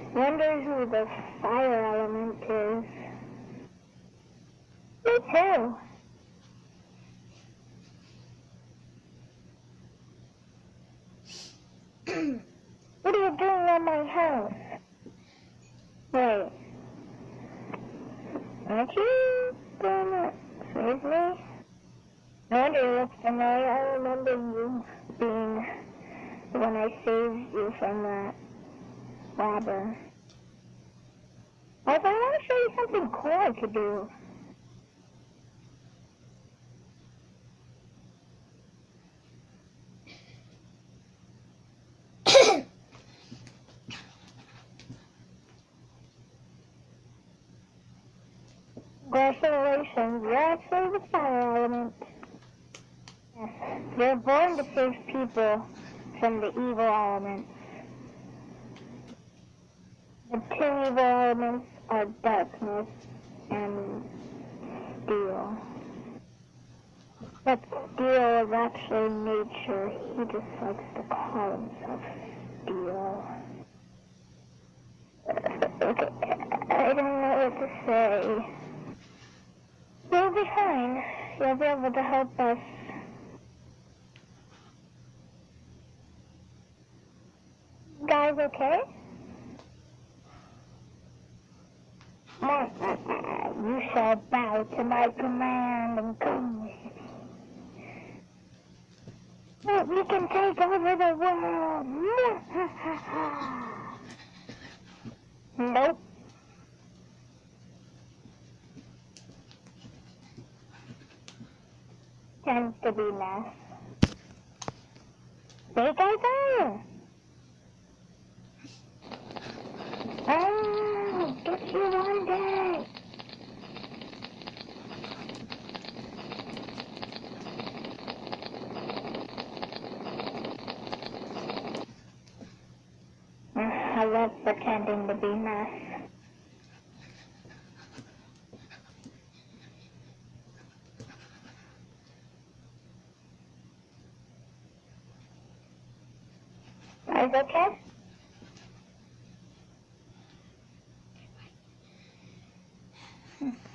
Wonder who the fire element is. Me too. What are you doing at my house? Wait. Aren't you gonna save me? No wonder you look familiar. I remember you being when I saved you from that robber. I want to show you something cool I could do. Congratulations, you're actually the fire element. Yes, you're born to save people from the evil elements. The two evil elements are darkness and steel. But steel is actually nature. He just likes to call himself steel. I don't know what to say. You'll be fine. You'll be able to help us. Guys, okay? You shall bow to my command and come with me. We can take over the world. Nope. Tends to be mess. There guys are. Oh, get you one day. I love pretending to be nice. Is it okay?